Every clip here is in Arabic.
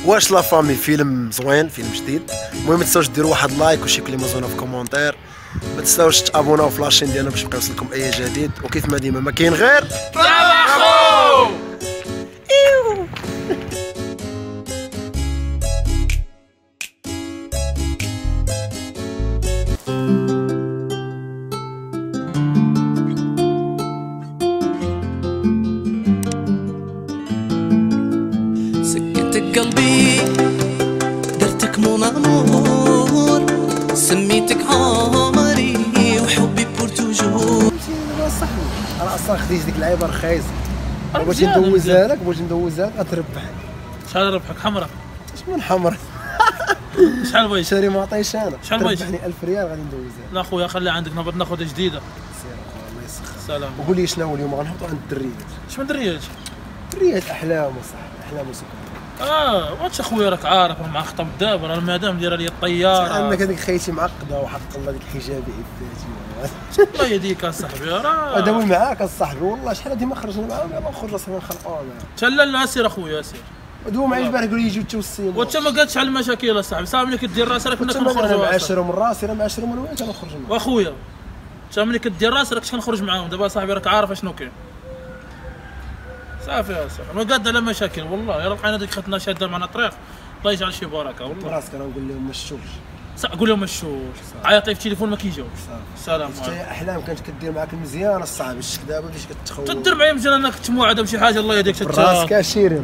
واش لا فامي فيلم زوين، فيلم جديد. المهم ما تنساوش ديروا واحد لايك وشي كلمه زوينه في كومونتير. ما تنساوش تابوناو في لاشين ديالنا باش يبقى يوصلكم اي جديد، وكيف ما ديما ما كاين غير تابخو. سكتك قلبي درتك مون امور، سميتك عمري وحبي بور توجور. صاحبي انا اصلا خديت ديك اللعيبه رخيصه، بغيت ندوزها لك غتربحك. شحال ربحك؟ حمراء؟ اش من حمراء؟ شحال بغيت؟ شاري ما عطيش انا. شحال بغيت؟ تربحني 1000 ريال غادي ندوزها. لا خويا خليها عندك، نبغي ناخذ جديده. سير اخويا الله يسخر. سلام. وقول لي شنو اليوم غنهبطوا عند الدريات. اش من دريات؟ دريات احلام وصاحبي، احلام وسكر. واش اخويا راك عارف مع خطب دابا، راه المدام دايره لي الطياره. عندك هذيك خيتي معقده وحق الله ديك الحجابي عفاتي. الله يهديك اصاحبي راه اداوي معاك اصاحبي والله شحال هادي ما خرجنا معاهم، يلاه نخرج اصاحبي نخلقوا معاهم. تلا سير اخويا سير. ودوما معايا البارح قالوا لي يجيو توسيم. وانت ما قالتش على المشاكل اصاحبي، صافي ملي كدير راسك راك كنا نخرجوا. انا معاهم. معاشرهم من راسي، انا معاشرهم من وين تنخرج معاهم. واخويا انت ملي كدير راسك راك كنخرج معاهم، دابا صاحبي راك عارف اشنو كاين. صافي اصاحبي ما قاد على مشاكل والله، يلا لقينا ديك ختنا شاده معنا طريق، الله يجعل شي بركه والله. راسك انا نقول لهم مشوش. قول لهم مشوش، عيط لي في التليفون ما كيجاوبش. سلام عليكم. احلام كانت كدير معاك المزيان الصعب، الشك دابا بديتي كتخوف. تدير معايا مزيان، انا كنت موعده بشي حاجه الله يهديك راسك اشيري.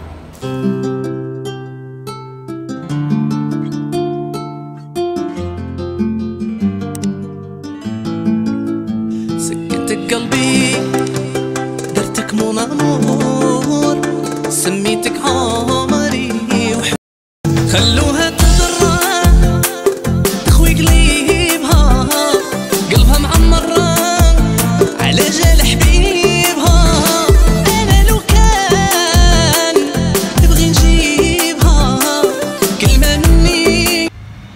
سكتك قلبي درتك مون امور، سميتك عمري خلوها تضرها تخوي قليبها، قلبها معمرة على جال حبيبها. انا لو كان تبغي نجيبها كلمة مني.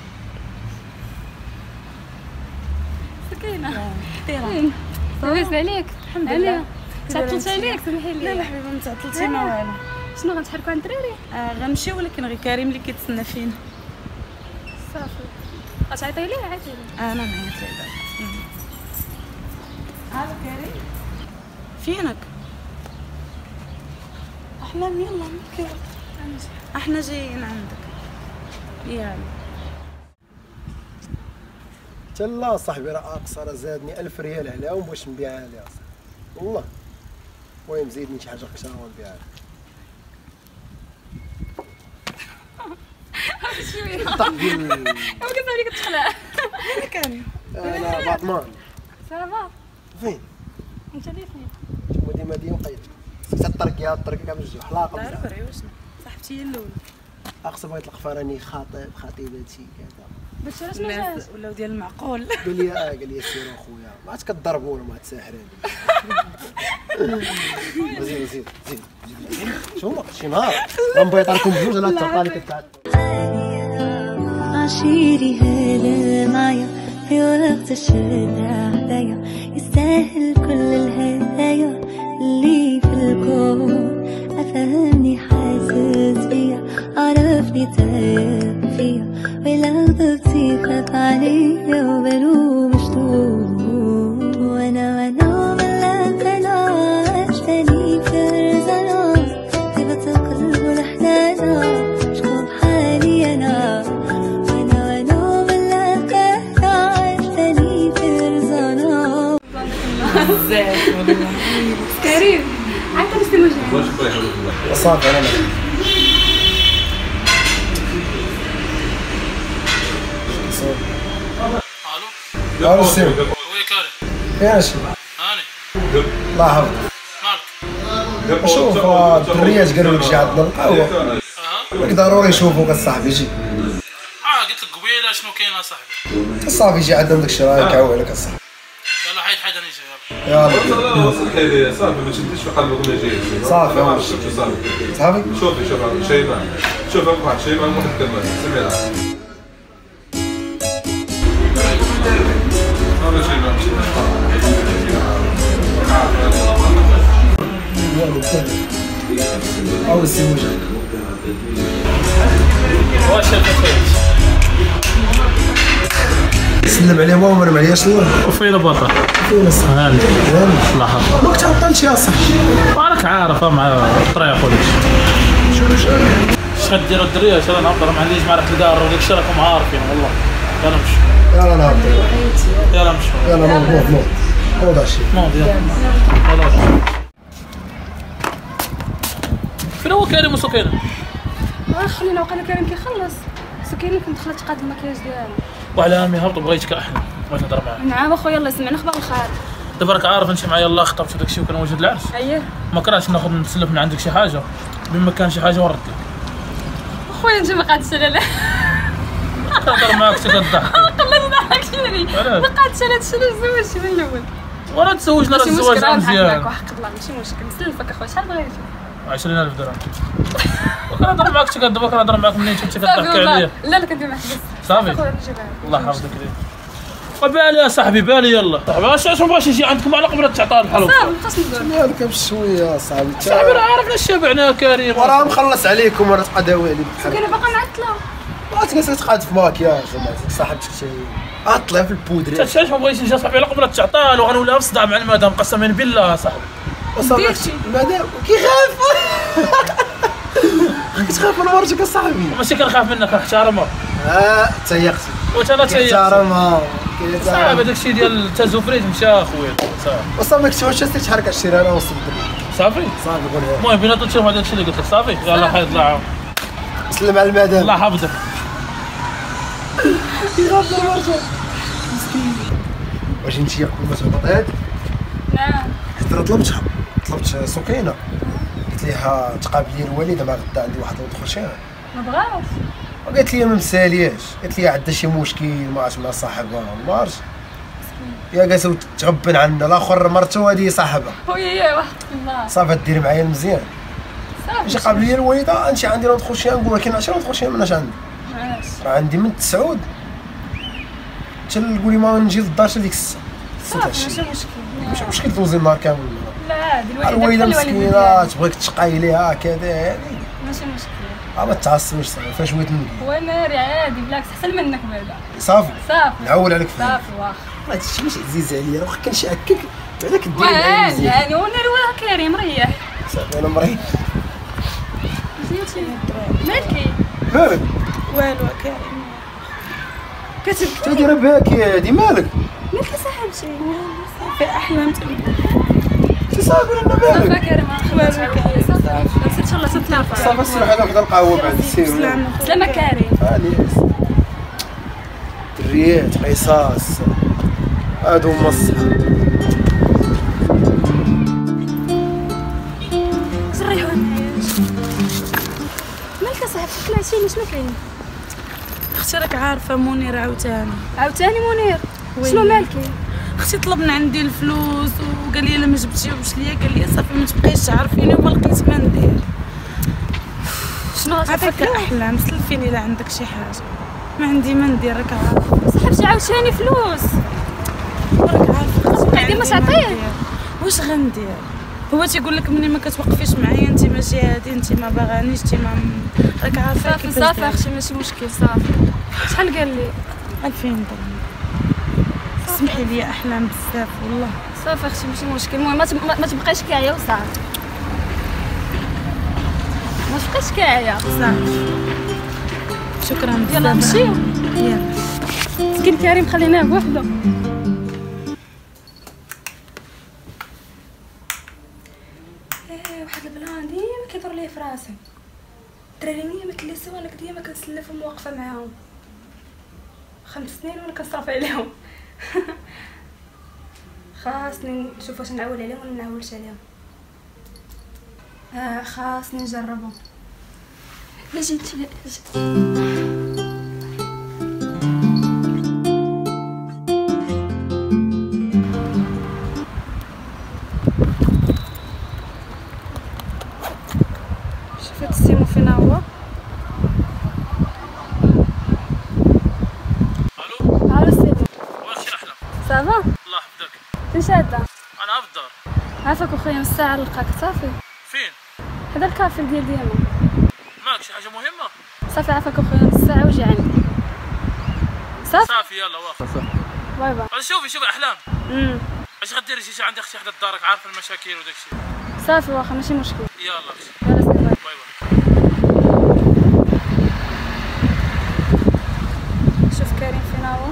سكينة لاباس عليك؟ الحمد لله. تعطلت عليك سمحي لي. لا لا حبيبه ما تعطلتي ما والو. شنو غنتحركوا عند الدراري؟ غنمشي ولكن غير كريم اللي كيتسنى فينا. صافي غتعيطي ليه؟ عيطي ليه. انا نعيط ليه دابا. كريم فينك؟ احلام يلا نبكي. احنا جايين عندك. يلا تلا صاحبي راه اقصى راه زادني 1000 ريال عليهم باش نبيعها ليه اصاحبي والله. المهم زيدني شي حاجه اكثر ونبيعها لك. شويه ما كتعرفي كتخلع. فين كان؟ انا باطمان. صافا فين؟ انت اللي فين؟ انتما ديما قيد سكت الطرقيه كاع بالجو حلاقه. لا ربري وشنو؟ صاحبتي هي الاولى. اقصى بغيت نطلق راني خاطب خطيبتي كذا. باش علاش ما جاش؟ ولاو ديال المعقول. قال لي قال لي سير اخويا ما عاد كضربونا ما تساهرين. زيد زيد زيد شوف شي نهار غنبيط عليكم بجوج انا تلقى لي كتعاد. عشيري هلا معايا في وقت الشتا هدايا، يستاهل كل الهدايا اللي في الكون. أفهمني حاسس بيا، عرفني تايه فيا، ولو ضبطي خاف عليا وبلو مشتوق. وانا ملقنا عشتني في رزانا، طيبة القلب والحنانة شكون بحالي انا. وانا ملقنا عشتني في رزانا. بزاف والله. كريم عيط لي سي الوجه. صافي انا الو الو سير. وي كريم يا شي هاني الله يحفظك. مالك؟ شوف الدريات قالوا لك جي عندنا القهوه، لك ضروري يشوفوك اصاحبي. جي قلت لك قبيله شنو كاين اصاحبي. صافي جي عندهم داك الشيء راه يكعوا عليك اصاحبي. يلا حيد انا جاي. يلا وصلت لي صافي ما تشديش في قلبك ولا جاي. صافي صافي. شوفي شيماء، شوف واحد شيماء واحد كمان سميرة. هذا شيماء. أول سي وجه واش الخير سلم عليه هو ومرم عليا شنو وفين البطل فين الصح هاني الله يحفظك ما كتعطلش يا صاحبي راك عارف مع الطريق وداكشي شحال ديروا الدريه شرا نهضر مع اللي جمع راح الدار وداك الشيء راكم عارفين والله يلا مشي يلا نهضر يلا مشي يلا نوض نوض هادشي نوض يلا فين هو كريم وسكينه؟ خلينا وقيلا كريم كيخلص سكينه كنت دخلت تقاد المكياج ديالها وعلى امي هبطوا بغيتك احنا بغيت نهضر معاك نعم اخويا الله يسمعنا اخبار الخير دابا راك عارف انت معايا الله خطبت وداك الشيء وكنوجد العرس اييه ما كرهتش ناخذ نسلف من عندك شي حاجه بما كان شي حاجه ورد لك اخويا انت ما قعدتش على كنهضر معاك حتى كضحك والله نضحك شنو ما قعدتش على هادشي اللي تزوجت من الاول وانا تزوجنا راه الزواج مزيان وحق الله ماشي مشكل نسلفك اخويا شحال بغيتي 20000 درهم وكنهضر معاك حتى دابا كنهضر معاك منين انت كضحك عليا لا كنت معك بس صافي الله يحفظك ليك وبالي يا صاحبي بالي يلا صاحبي واش مبغاش يجي عندكم على قبل تعطى الحلوب صافي ما بقاش ندور مالك بشويه صاحبي صاحبي راه عارفنا شبعنا كريم وراه مخلص عليكم وراه تقداوي عليك بحال كاينه باقا معطله ما تجلس تقاد في ماكياج صاحبتك شي عطلها في البودري علاش ما بغيتش نجي صاحبي على قبل تعطى وغنوليها بصداع مع المدام قسما بالله صاحبي وصافي مادام كيخاف كتخاف من مرتك اصاحبي ماشي كنخاف منك كنحترمها تيقتي واش انا تيقت كيحترمها صاحبي داكشي ديال التزوفريت مشى اخويا صافي وصافي ما كتشوفش تحرك 20 انا وسط الدري صافي صافي قولها المهم بينا تشوف هذا الشيء اللي قلت لك صافي يلا حيد الله سلم على المدام الله يحفظك يخاف من مرتك مسكين واش انت قبل ما تهبط نعم كنت طلبت سكينه قلت لها تقابل لي الوالده مع غدا عندي واحد ندخل شي ما بغاوش وقالت لي ما مسالياش قالت لي عندها شي مشكل ما عرفتش مع صاحبها ما عرفتش يا جالسه تغبن عنا الاخر مرته هذه صاحبها خويا واحد الله صافي ديري معايا مزيان ماشي قابل لي الوالده انت عندي ندخل شي نقول ولكن علاش ندخل شي مناش عندي علاش راه عندي من 9 حتى نقولي ما نجي للدار حتى ديك الساعه ماشي مشكل ماشي مشكل توزن النهار كامل لا عادي الوالده مسكينه تبغيك تشقاي ليها كذا هذه ماشي مشكل ما تعصبش صافي فيها شويه نقي هو ناري عادي بالعكس احسن منك بعدا صافي صافي نعول عليك فيه صافي واخا ما هادشي ماشي عزيز عليا واخا كان شي هكاك بعدا كدير معايا عادي مزيان يعني هو ناري واه كريم ريح صافي انا مريض مالكي مالك والو كريم انت دايره باكي هادي مالك مالكي صاحبتي صافي احلام انت صافي ولا مالك صافي كريم صافي صافي ان شاء الله تتلاقى صافي سير حدا وحده القهوه بعد السير سلامة كريم هاني دريات قصاص هادو هما الصحاب زريحوا مالك صاحبتي طلعتيني شنو كاين اختي راك عارفه منير عاوتاني منير شنو مالكي اختي طلب من عندي الفلوس وقال لي الا ما جبتيهمش ليا قال لي صافي ما تبقيش تعرفيني وما لقيت ما ندير شنو عطيك احلام سلفيني الا عندك شي حاجه ما عندي ما ندير راك عارفه صاحبتي عاوتاني فلوس راك عارفه قاعدة ما تعطيه واش غندير هو تيقول لك ملي ما كتوقفيش معايا انت ماشي هادي انت ما باغانيش انت ما راك عارفه صافي صافي اختي ماشي مشكل صافي شحال قال لي 2000 درهم سمحي لي احلام بزاف والله صافي اختي ماشي مشكل المهم ما تبقايش كاعيه وصافي ما تبقايش كاعيه صافي شكرا بزاف يلا نمشيو يلا مسكين كريم خليناه بوحده واحد البلان ديما كيدور ليا في راسي الدراري منين ما كليسيو انا ديما كنسلفهم واقفه معاهم 5 سنين وانا كنصرف عليهم خاصني نشوف واش نعول عليهم ولا ما نعولش عليهم خاصني نجربهم لا جيت شفت السيمو فين هو الو سيدي واش احلى صافا الله يحفظك فين شاده انا في الدار عافاك اخويا من الساعه نلقاك صافي فين هذا الكافي ديال ديما ماك شي حاجه مهمه؟ صافي عافاك اخويا نص ساعه وجي عندي. صافي يلا واخا. باي باي. شوفي احلام. اش غديري شي عندي اختي حدا لدارك عارفه المشاكل وداك الشيء. صافي واخا ماشي مشكل. يلا اختي. يلا سلام. باي باي. شوف كريم فين هو.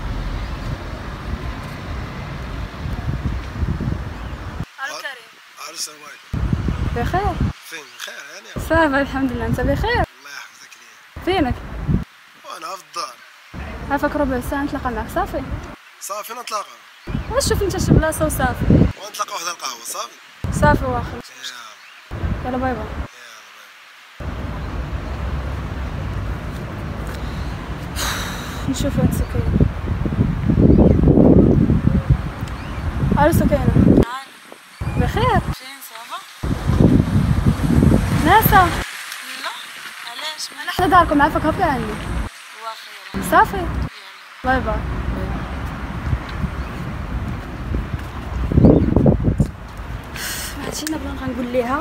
الو كريم. الو السلام عليكم. بخير؟ فين بخير هاني؟ صافي الحمد لله، انت بخير؟ الله يحفظك ليا. فينك؟ وانا في الدار. عافاك ربع ساعه نتلاقى معك. صافي صافي نتلاقاو. واش شوف انت شي بلاصه وصافي. ونتلاقاو وحده القهوه صافي. صافي واخا. يلا باي باي. نشوف هاد سكينة. الو سكينة. بخير؟ فين صافا؟ ناسا. لا علاش انا حدا داركم عافاك هكا عندي. واخا صافي باي باي. هادشي انا بغا نقول ليها.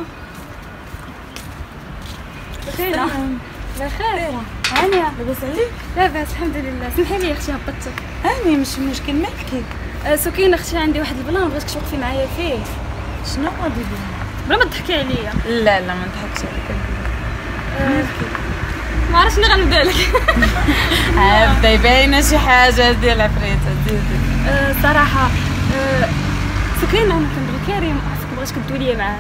بخير بخير هانيه لاباس عليك؟ لاباس الحمد لله. سمحي لي اختي هبطتك. هاني ماشي مشكل مالكي. سكينة اختي عندي واحد البلان بغيتك توقفي معايا فيه. شنو غادي دير؟ بلا ما تضحكي عليا. لا لا ما نضحكش عليك. ما عرفتش شنو غنبدا لك. بدا باينه شي حاجه ديال العفريت ديال صراحه سكينة انا كنبغي كريم عرفتك بغيتك تدوي معاه.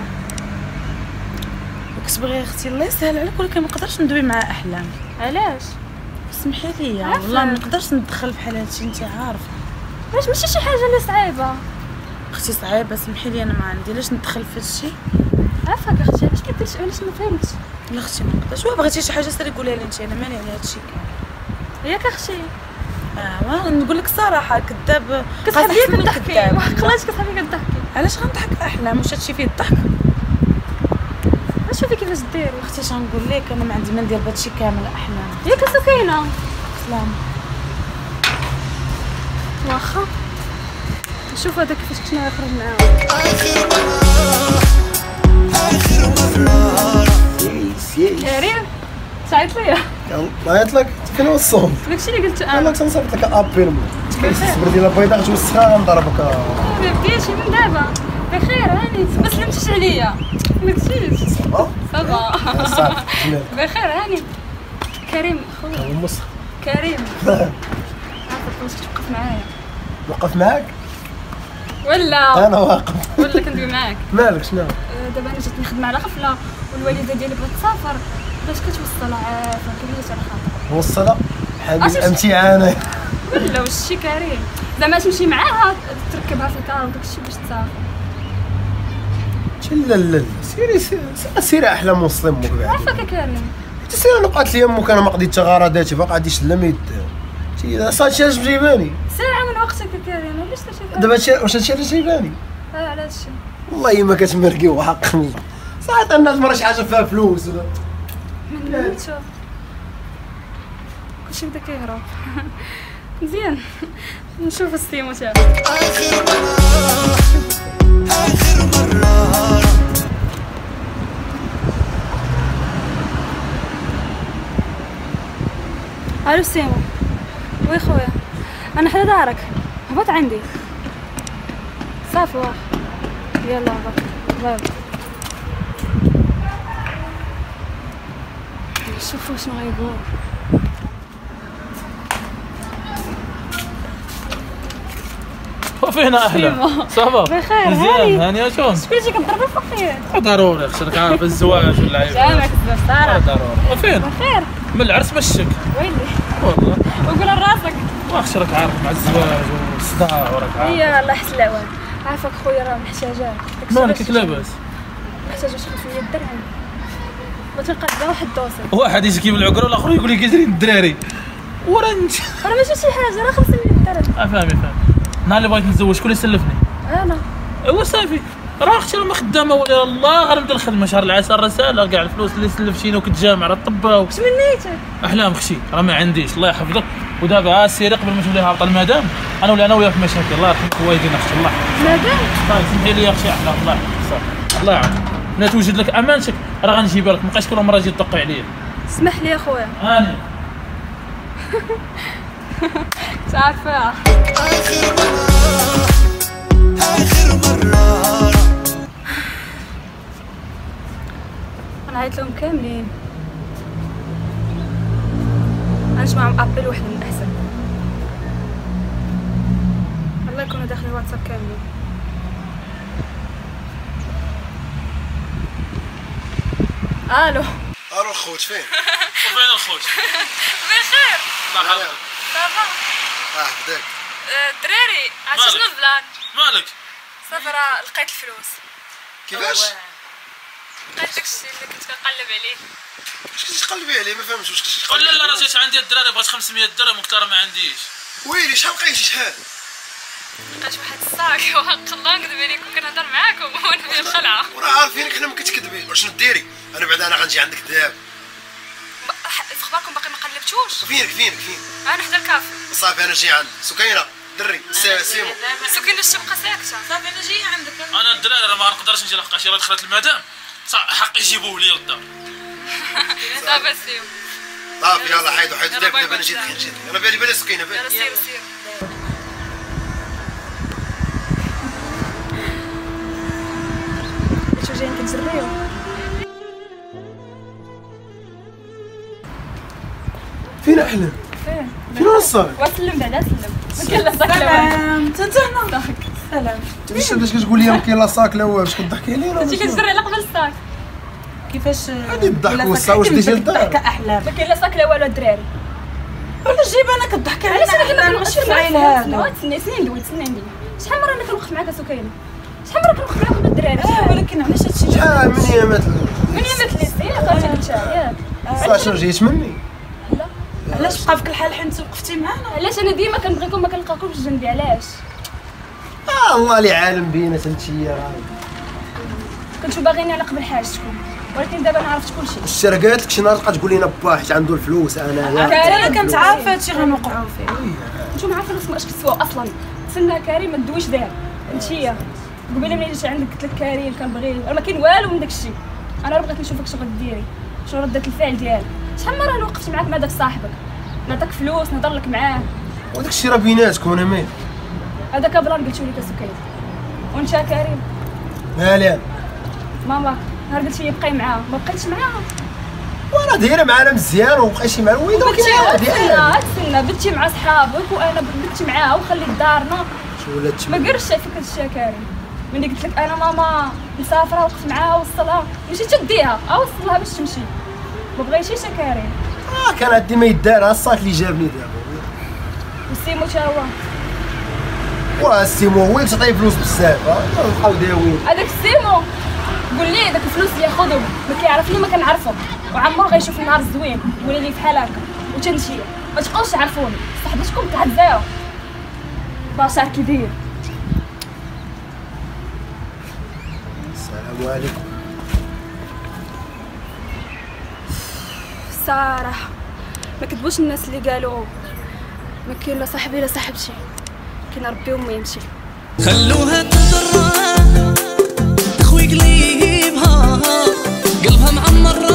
كتبغي اختي الله يسهل عليك ولكن ما نقدرش ندوي مع احلام. علاش؟ سمحي لي والله ما نقدرش ندخل في حال هادشي انت عارفه. علاش ماشي شي حاجه اللي صعيبه اختي صعيبه سمحي لي انا ما عندي علاش ندخل في هادشي. عافاك اختي علاش كديرش علاش ما فهمتش. لا اختي ما نقدرش واه بغيتي شي حاجه سيري قولها لي انت انا مالي على هادشي كامل. ياك اختي نقول لك الصراحه كذاب كتحبي كتضحكي علاش كتحبي كتضحكي. علاش غنضحك احلام واش هادشي فيه الضحك. شوفي كيفاش ديري اختي اش غنقول لك انا ما عندي ما ندير بهادشي كامل احلام. ياك سكينة سلام. واخا نشوف هذا كيفاش كنا يخرج معاهم. كريم تعيط ليا. نعيط لك فين هو الصوت؟ داكشي اللي قلت انا انا. تنصيفط لك ابيل الصبر ديال البيضاء غتوسخها غنضربك. ما بديتش من دابا. بخير هاني ما سلمتيش عليا. ما قلتيش. صافا صافا صافي بخير هاني. كريم خويا هو المسخ. كريم عافاك خصك توقف معايا. وقف معاك ولا انا واقف ولا كندوي معاك. مالك شنو؟ دابا انا جيت نخدم على غفله والوالده ديالي بغات تسافر باش كتوصل عافاك كليت على خاطر وصلها بحال عرفتي الامتحان ولا واش شي كريم زعما تمشي معاها تركبها في الكار وداكشي باش تسافر. لا لا لا سيري احلام وصلي امك بعدا. عافاك كريم تسير انا قالت لي امك انا ما قضيت غرضاتي باقا غادي سلميت شي صافي اش جيباني ساعه من وقتك كريم علاش تشوف دابا واش هادشي اللي جيباني علاش والله ما كتمرقي وحق الله صافي الناس مرة شي حاجه فيها فلوس ولا من نموتو كلشي بدا كيهرب. مزيان نشوف السيمو تاعو. الو سيمو وي خويا انا حدا دارك هبط عندي صافي واخا يلا هبط باي شوفوا شنو غيقول. وفينا احلى صافا بخير مزيان هانيه شلون؟ شكون اللي كضرب الفقير ضروري خصك عارف الزواج ولا عيب جامعك الزفاره ضروري وفين؟ بخير من العرس بالشك ويلي والله وقول لراسك واخش راك عارف مع الزواج والصداع وراك عارف. هي الله يحسن العوان عافاك خويا راه محتاجاك مالك لاباس؟ محتاجه شي 500 درهم بغيت نلقى كاع واحد الدوسي. واحد يجي كيف العقره والاخر يقول لي كيجري الدراري ورا انت راه ماشي شي حاجه راه 500 درهم. فاهمي النهار اللي بغيت نتزوج شكون اللي سلفني؟ انا ايوا صافي راه اختي راه ما خدامه ولا الله غير نبدا الخدمه شهر العسل رساله كاع الفلوس اللي سلفتينا وكتجامع راه طباو. واش من نيتك؟ احلام اختي راه ما عنديش الله يحفظك ودابا سيري قبل ما تولي هابطه المدام انا ولا انا وياك في مشاكل الله يرحم والدينا اختي الله يحفظك. مادام طيب سمحي لي يا اختي احلام الله يحفظك الله يعاونك. بلا توجد لك امانتك راه غنجيبها لك مابقاش كل مره تجي تدقي عليا. اسمح لي اخويا. هاني تعرفها. آخر مرة انا عيطت لهم كاملين. غنجمعهم ابل واحد من احسن. الله يكونوا داخلين واتساب كاملين. الو. الو الخوت فين؟ وفين الخوت؟ بخير. الله يحفظك. صافا. بداك. الدراري عرفتي شنو البلان؟ مالك؟ صافي راه لقيت الفلوس. كيفاش؟ لقيت داكشي اللي كنت كنقلب عليه. واش كنتي تقلبي عليه؟ ما فهمتش واش كنتي قول تقلبي لا راه جات عندي الدراري بغات 500 درهم وقلت راه ما عنديش. ويلي شحال لقيتي شحال؟ لقيت واحد الصاك وحق الله نكذب عليكم كنهضر معاكم وانا في الخلعه. وراه عارفينك حنا ما كتكذبي. واش ديري؟ انا بعدا انا غنجي عندك دابا. في اخباركم باقي ما قلبتوش؟ فينك انا حدا الكافي. صافي انا جاي عندك. سكينه دري سيمو. سكينه الشبقه ساكته. صافي انا جايه عندك. انا الدراري راه ما نقدرش نجي لحق عشيرة دخلت المدام حق يجيبوه لي للدار. صافي سير. صافي يلا حيدو دابا انا جيت انا بالي سكينه بالي. يلا سير. شو جايين كتجريو؟ فين احلام؟ فين وصل؟ وسلم بعدا سلم. ما كاين لا صاك لا سلام انت هنا. سلام. علاش كتقول لي ما كاين لا صاك لا واش كتضحكي علينا؟ انت كتجري على قبل الصاك. كيفاش هادي الضحك والصا واش ديجا الدار؟ احلام. ما كاين لا صاك لا والو الدراري. ولا جيب انا كضحكي علينا. علاش انا احلام كنوقف ماشي فاعل هذا. تسني ندوي. شحال مره انا كنوقف معاك سكينه؟ شحال مره كنوقف معاكم بالدراري؟ ولكن علاش هادشي شحال من ايامات من يامات ليسي عطاتي قلت ياك. صافي جيت مني. علاش بقى فيك الحال حيت وقفتي معانا؟ علاش انا ديما كنبغيكم ما كنلقاكمش جنبي علاش؟ الله اللي عالم بينا انتيا راه كنتو باغيني على قبل حاجتكم ولكن دابا انا عرفت كلشي. الشرا قالت لك شي نهار تبقى تقول لنا با حيت عنده الفلوس انا كنت عارفه هادشي غنوقعوا فيه. نتوما عارفين راسكم اش كتسواو اصلا. تسنى كريم ما تدويش دار انتيا. قبيله ملي جيت عندك قلت لك كريم كنبغيه راه ما كاين والو من داكشي. انا بغيت نشوفك شنو غديري شنو ردة الفعل ديالك. شحال مره انا وقفت معاك مع داك صاحبك نعطيك فلوس نهضر لك معاه وداك الشيء راه بيناتكم انا مالي. هذاك بلان قلتو لي كسكيت. وانت كريم مالي ماما نهار قلتي لي بقاي معاه ما بقيتش معاه. وانا دايره معانا مزيان وبقيتي مع الويده تسنى بنتي مع صحابك وانا بنتي معاها وخليت دارنا. شو ولات ما قرش فيك هادشي يا كريم. ملي قلت لك انا ماما مسافره وقفت معاها وصلها مشيت تديها اوصلها باش تمشي ما بغيتيش يا كريم. كان عندي ما يدار الصاك اللي جابني دابا. والسيمو تا هو السيمو هو اللي تعطيه فلوس بزاف نبقاو داويين. هذاك السيمو قول لي داك الفلوس اللي ياخذهم ما كيعرفني ما كنعرفهم وعمرو غيشوف النهار الزوين ولا لي بحال هكا وتنشي ما تبقاوش تعرفوني صاحبتكم تاع الزيرو بشار كبير. السلام عليكم. الصراحه ما كتبوش الناس اللي قالوا ما كاين لا صاحبي لا صاحبتي كاين ربي وما يمشي. خلوها تضرها تخوي قليبها قلبها معمر